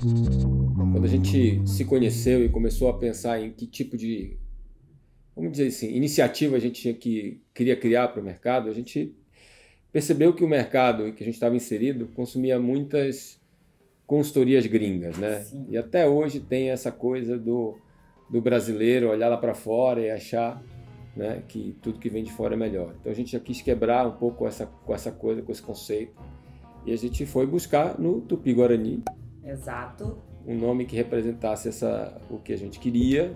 Quando a gente se conheceu e começou a pensar em que tipo de, vamos dizer assim, iniciativa a gente queria criar para o mercado, a gente percebeu que o mercado em que a gente estava inserido consumia muitas consultorias gringas, né? Sim. E até hoje tem essa coisa do brasileiro olhar lá para fora e achar, né, que tudo que vem de fora é melhor. Então a gente já quis quebrar um pouco com essa coisa, com esse conceito. E a gente foi buscar no Tupi-Guarani Exato. um nome que representasse o que a gente queria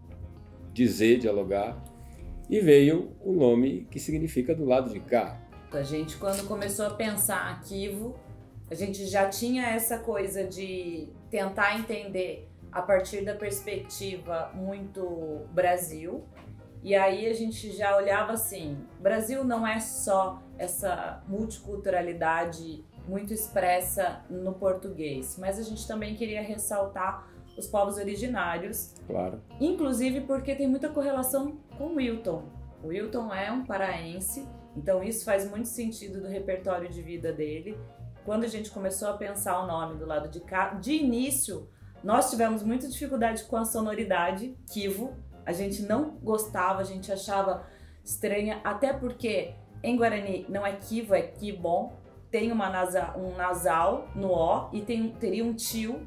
dizer, dialogar. E veio o nome que significa do lado de cá. A gente, quando começou a pensar Arquivo, a gente já tinha essa coisa de tentar entender a partir da perspectiva muito Brasil. E aí a gente já olhava assim, Brasil não é só essa multiculturalidade muito expressa no português, mas a gente também queria ressaltar os povos originários. Claro. Inclusive porque tem muita correlação com o Wilton. O Wilton é um paraense, então isso faz muito sentido do repertório de vida dele. Quando a gente começou a pensar o nome do lado de cá, de início, nós tivemos muita dificuldade com a sonoridade, Kivo. A gente não gostava, a gente achava estranha, até porque em Guarani não é Kivo, é Kibon. Tem um nasal no O e teria um tio.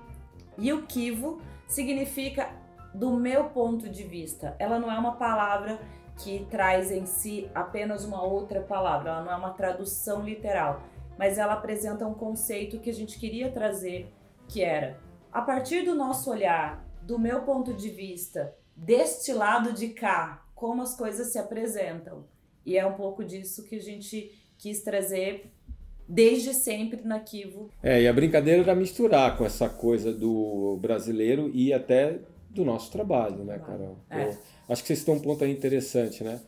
E o Kivo significa, do meu ponto de vista, ela não é uma palavra que traz em si apenas uma outra palavra, ela não é uma tradução literal, mas ela apresenta um conceito que a gente queria trazer, que era, a partir do nosso olhar, do meu ponto de vista, deste lado de cá, como as coisas se apresentam. E é um pouco disso que a gente quis trazer desde sempre na Kivo. E a brincadeira era misturar com essa coisa do brasileiro e até do nosso trabalho, né, Carol? Acho que vocês estão um ponto aí interessante, né?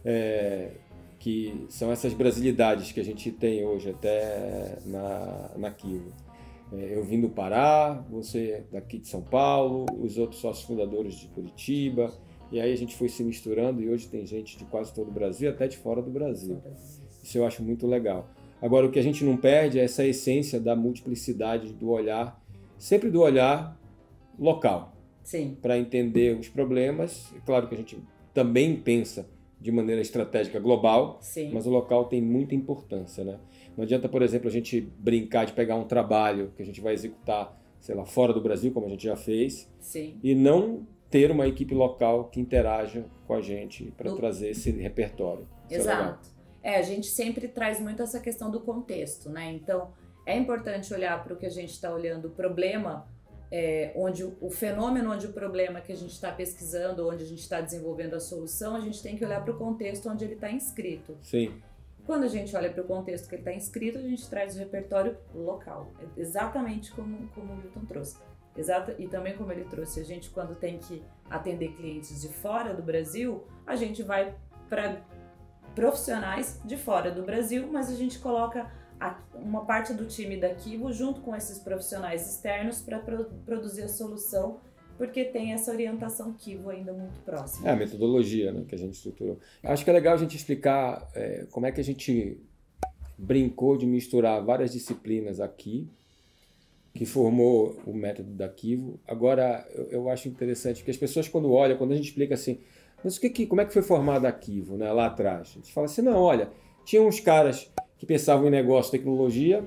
Que são essas brasilidades que a gente tem hoje até na Kivo. Eu vim do Pará, você daqui de São Paulo, os outros sócios fundadores de Curitiba, e aí a gente foi se misturando e hoje tem gente de quase todo o Brasil, até de fora do Brasil. Isso eu acho muito legal. Agora, o que a gente não perde é essa essência da multiplicidade do olhar, sempre do olhar local. Sim. Para entender os problemas. É claro que a gente também pensa de maneira estratégica global, sim, mas o local tem muita importância, né? Não adianta, por exemplo, a gente brincar de pegar um trabalho que a gente vai executar, sei lá, fora do Brasil, como a gente já fez, sim, e não ter uma equipe local que interaja com a gente para trazer esse repertório. Exato. A gente sempre traz muito essa questão do contexto, né? Então, é importante olhar para o que a gente está olhando, o problema, onde o fenômeno, onde o problema que a gente está pesquisando, onde a gente está desenvolvendo a solução, a gente tem que olhar para o contexto onde ele está inscrito. Sim. Quando a gente olha para o contexto que ele está inscrito, a gente traz o repertório local. É exatamente como o Milton trouxe. E também como ele trouxe, a gente quando tem que atender clientes de fora do Brasil, a gente vai para profissionais de fora do Brasil, mas a gente coloca uma parte do time da Kivo junto com esses profissionais externos para produzir a solução, porque tem essa orientação Kivo ainda muito próxima. A metodologia, né, que a gente estruturou. Acho que é legal a gente explicar como é que a gente brincou de misturar várias disciplinas aqui, que formou o método da Kivo. Agora, eu acho interessante, porque as pessoas quando olham, quando a gente explica assim, mas como é que foi formada a Kivo, né, lá atrás? A gente fala assim, não, olha, tinha uns caras que pensavam em negócio, tecnologia,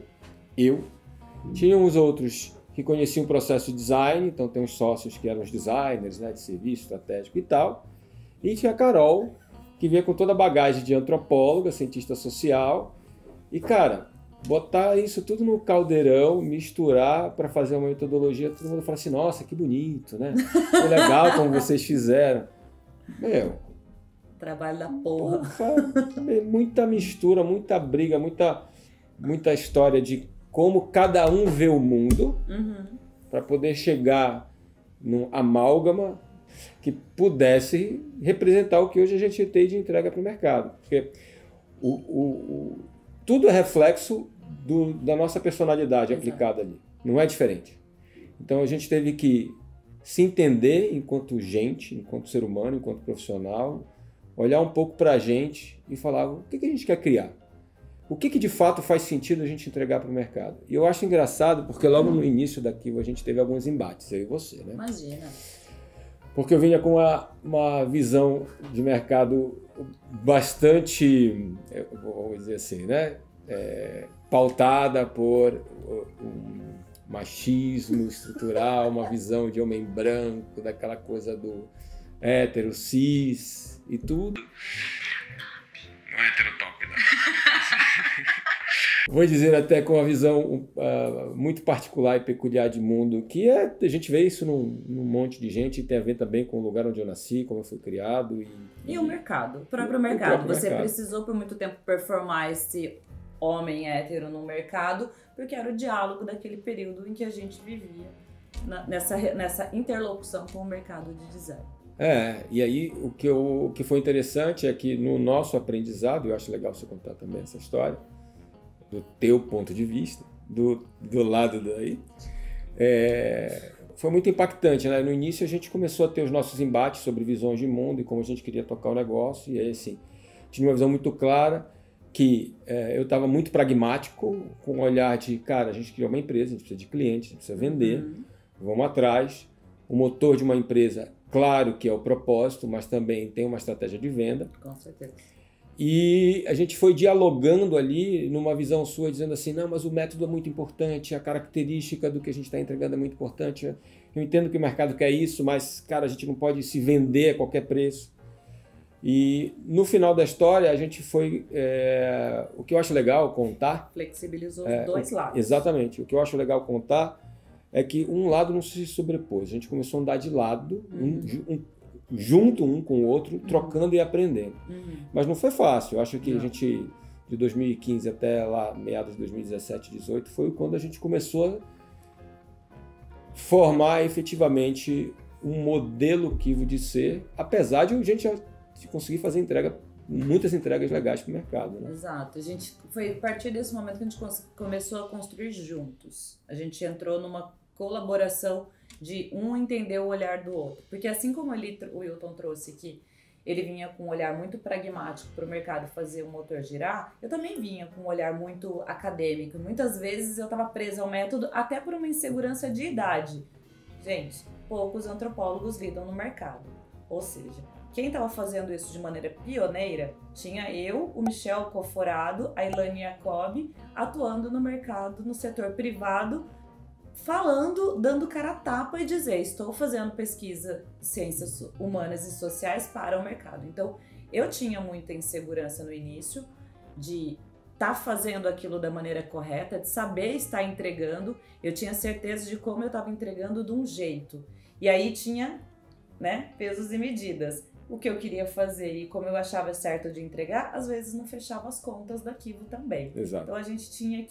tinha uns outros que conheciam o processo de design, então tem uns sócios que eram os designers, né, de serviço estratégico e tal, e tinha a Carol, que vinha com toda a bagagem de antropóloga, cientista social, e cara, botar isso tudo no caldeirão, misturar para fazer uma metodologia, todo mundo fala assim, nossa, que bonito, né? Que legal como vocês fizeram. Meu, trabalho da porra. Muita mistura, muita briga, muita história de como cada um vê o mundo, para poder chegar num amálgama que pudesse representar o que hoje a gente tem de entrega para o mercado. Porque tudo é reflexo da nossa personalidade aplicada ali. Não é diferente. Então a gente teve que se entender enquanto gente, enquanto ser humano, enquanto profissional, olhar um pouco para a gente e falar o que a gente quer criar. o que de fato faz sentido a gente entregar para o mercado. E eu acho engraçado, porque logo no início daqui a gente teve alguns embates, eu e você, né? Imagina. Porque eu vinha com uma visão de mercado bastante, vamos dizer assim, né? Pautada por um machismo estrutural, uma visão de homem branco, daquela coisa do hétero, cis e tudo. Não é heterotop, não. Vou dizer até com uma visão muito particular e peculiar de mundo, que a gente vê isso num monte de gente, e tem a ver também com o lugar onde eu nasci, como eu fui criado. E o mercado, o próprio mercado. Você precisou por muito tempo performar esse homem hétero no mercado, porque era o diálogo daquele período em que a gente vivia nessa interlocução com o mercado de design. E aí o que foi interessante é que no nosso aprendizado, eu acho legal você contar também essa história, do teu ponto de vista, do lado daí, foi muito impactante, né? No início a gente começou a ter os nossos embates sobre visões de mundo e como a gente queria tocar o negócio, e aí assim, tinha uma visão muito clara que eu estava muito pragmático, com o olhar de, cara, a gente criou uma empresa, a gente precisa de clientes, a gente precisa vender, vamos atrás. O motor de uma empresa, claro que é o propósito, mas também tem uma estratégia de venda. Com certeza. E a gente foi dialogando ali numa visão sua, dizendo assim, não, mas o método é muito importante, a característica do que a gente está entregando é muito importante. Eu entendo que o mercado quer isso, mas, cara, a gente não pode se vender a qualquer preço. E no final da história, a gente foi... o que eu acho legal contar... Flexibilizou os dois lados. Exatamente. O que eu acho legal contar é que um lado não se sobrepôs. A gente começou a andar de lado, junto um com o outro, trocando e aprendendo. Mas não foi fácil. Eu acho que a gente, de 2015 até lá, meados de 2017, 2018, foi quando a gente começou a formar efetivamente um modelo Kivo de ser, apesar de a gente já conseguir fazer muitas entregas legais para o mercado. Né? Exato. Foi a partir desse momento que a gente começou a construir juntos. A gente entrou numa colaboração de um entender o olhar do outro. Porque assim como o Wilton trouxe que ele vinha com um olhar muito pragmático para o mercado fazer o motor girar, eu também vinha com um olhar muito acadêmico. Muitas vezes eu estava presa ao método até por uma insegurança de idade. Gente, poucos antropólogos lidam no mercado. Ou seja, quem estava fazendo isso de maneira pioneira tinha eu, o Michel Coforado, a Ilane Jacob, atuando no mercado, no setor privado, falando, dando cara a tapa e dizer, estou fazendo pesquisa de ciências humanas e sociais para o mercado. Então, eu tinha muita insegurança no início de estar fazendo aquilo da maneira correta, de saber estar entregando. Eu tinha certeza de como eu estava entregando de um jeito. E aí tinha, né, pesos e medidas. O que eu queria fazer e como eu achava certo de entregar, às vezes não fechava as contas da Kivo também. Exato. Então a gente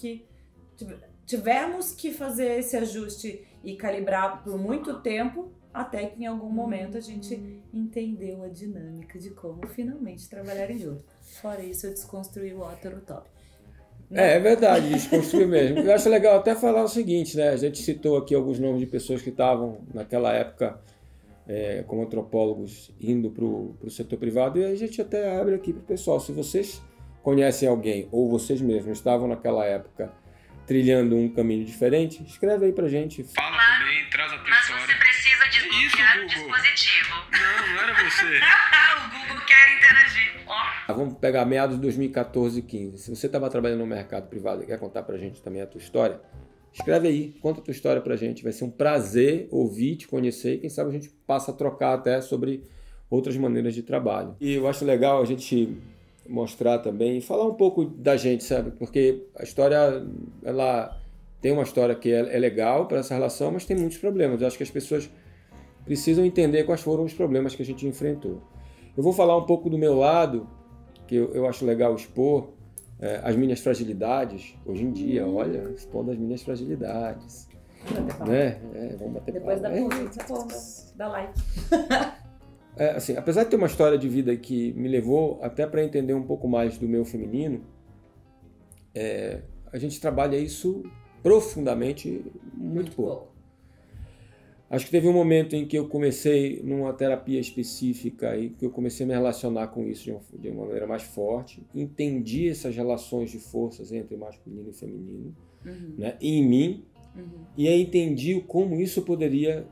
tivemos que fazer esse ajuste e calibrar por muito tempo, até que em algum momento a gente entendeu a dinâmica de como finalmente trabalharem juntos. Fora isso, eu desconstruí o heterotop. É verdade, desconstruir mesmo. Eu acho legal até falar o seguinte, né? A gente citou aqui alguns nomes de pessoas que estavam naquela época como antropólogos indo para o setor privado, e a gente até abre aqui para o pessoal. Se vocês conhecem alguém, ou vocês mesmos estavam naquela época trilhando um caminho diferente, escreve aí pra gente. Fala também, traz a tua história. Mas você precisa desbloquear o dispositivo. Não era você. O Google quer interagir. Vamos pegar meados de 2014 e 2015. Se você estava trabalhando no mercado privado e quer contar pra gente também a tua história, escreve aí, conta a tua história pra gente. Vai ser um prazer ouvir, te conhecer, e quem sabe a gente passa a trocar até sobre outras maneiras de trabalho. E eu acho legal a gente mostrar também e falar um pouco da gente, sabe? Porque a história, ela tem uma história que é legal para essa relação, mas tem muitos problemas. Eu acho que as pessoas precisam entender quais foram os problemas que a gente enfrentou. Eu vou falar um pouco do meu lado, que eu acho legal expor, as minhas fragilidades. Hoje em dia, olha, expondo as minhas fragilidades. Né? Vamos bater Depois palma. dá like. Assim, apesar de ter uma história de vida que me levou até para entender um pouco mais do meu feminino, a gente trabalha isso profundamente muito pouco. Acho que teve um momento em que eu comecei numa terapia específica e que eu comecei a me relacionar com isso de uma maneira mais forte. Entendi essas relações de forças entre masculino e feminino, né, em mim. E aí entendi como isso poderia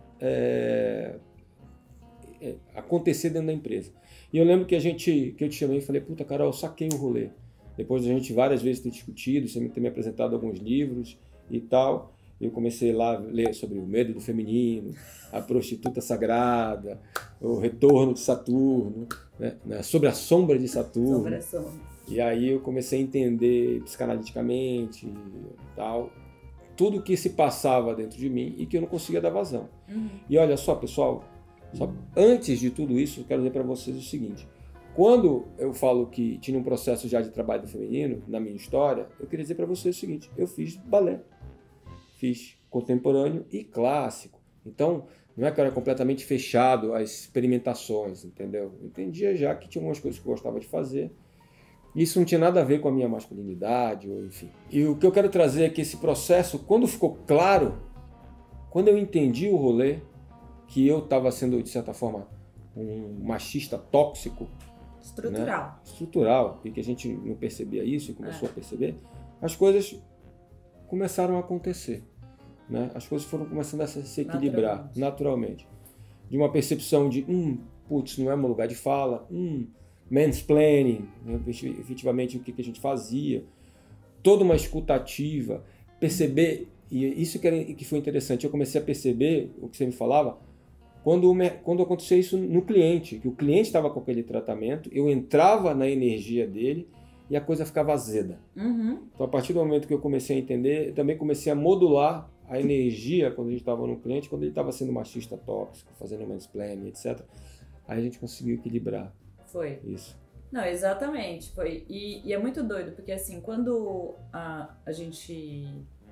acontecer dentro da empresa. E eu lembro que eu te chamei e falei, puta, Carol, eu saquei o rolê. Depois de a gente várias vezes ter discutido, você ter me apresentado alguns livros e tal, eu comecei lá a ler sobre o medo do feminino, a prostituta sagrada, o retorno de Saturno, né, sobre a sombra de Saturno. Sobre a sombra. E aí eu comecei a entender psicanaliticamente e tal, tudo que se passava dentro de mim e que eu não conseguia dar vazão. E olha só, pessoal, antes de tudo isso, eu quero dizer para vocês o seguinte. Quando eu falo que tinha um processo já de trabalho do feminino, na minha história, eu queria dizer para vocês o seguinte, eu fiz balé, fiz contemporâneo e clássico. Então, não é que eu era completamente fechado às experimentações, entendeu? Eu entendia já que tinha algumas coisas que eu gostava de fazer. Isso não tinha nada a ver com a minha masculinidade, ou enfim. E o que eu quero trazer é que esse processo, quando ficou claro, quando eu entendi o rolê, que eu estava sendo, de certa forma, um machista tóxico, estrutural, né? Estrutural, e que a gente não percebia isso e começou a perceber, as coisas começaram a acontecer, né? As coisas foram começando a se equilibrar naturalmente. De uma percepção de, putz, não é meu lugar de fala, mansplaining, né? Efetivamente o que a gente fazia, toda uma escutativa, perceber, e isso que foi interessante, eu comecei a perceber o que você me falava, quando aconteceu isso no cliente, que o cliente estava com aquele tratamento, eu entrava na energia dele e a coisa ficava azeda. Então, a partir do momento que eu comecei a entender, eu também comecei a modular a energia quando a gente estava no cliente, quando ele estava sendo machista tóxico, fazendo mansplaining, etc. Aí a gente conseguiu equilibrar. Foi. Isso. Não, exatamente. Foi. E é muito doido, porque assim, quando a gente...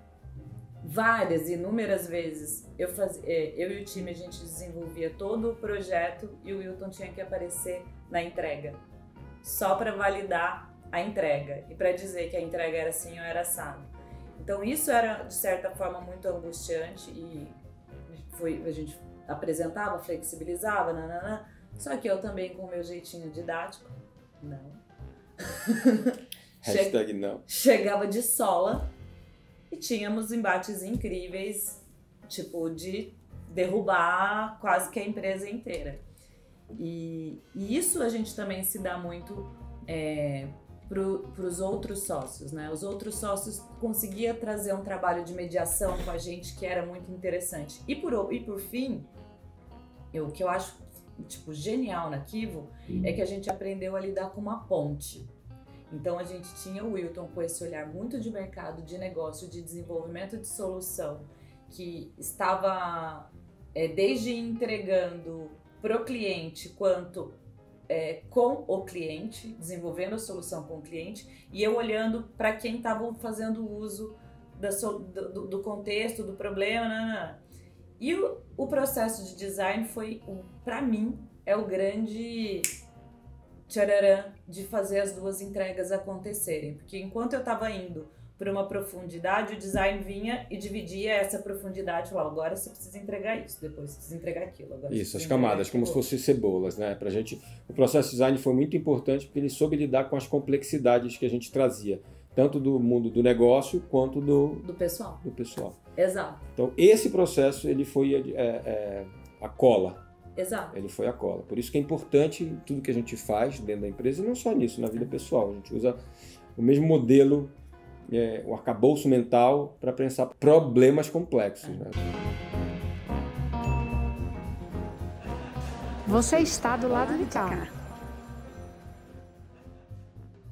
inúmeras vezes, eu e o time, a gente desenvolvia todo o projeto e o Wilton tinha que aparecer na entrega. Só para validar a entrega e para dizer que a entrega era assim ou era assado. Então isso era, de certa forma, muito angustiante e a gente apresentava, flexibilizava, nananã. Só que eu também, com o meu jeitinho didático, não. Hashtag não. Chegava de sola e tínhamos embates incríveis, tipo, de derrubar quase que a empresa inteira. E isso a gente também se dá muito para os outros sócios, né? Os outros sócios conseguiam trazer um trabalho de mediação com a gente que era muito interessante. E por fim, o que eu acho tipo, genial na Kivo é que a gente aprendeu a lidar com uma ponte. Então a gente tinha o Wilton com esse olhar muito de mercado, de negócio, de desenvolvimento de solução, que estava desde entregando pro cliente quanto com o cliente, desenvolvendo a solução com o cliente, e eu olhando para quem estava fazendo uso do contexto, do problema, nanana. E o processo de design foi, para mim, é o grande tchararã de fazer as duas entregas acontecerem. Porque enquanto eu estava indo para uma profundidade, o design vinha e dividia essa profundidade. Falava, agora você precisa entregar isso, depois você precisa entregar aquilo. Agora isso, as camadas, como se fossem cebolas, né? Pra gente, o processo de design foi muito importante porque ele soube lidar com as complexidades que a gente trazia, tanto do mundo do negócio quanto do pessoal. Exato. Então, esse processo, ele foi a cola. Exato. Ele foi a cola. Por isso que é importante tudo que a gente faz dentro da empresa, e não só nisso, na vida pessoal. A gente usa o mesmo modelo, o arcabouço mental, para pensar problemas complexos. Né? Você está do lado de cá.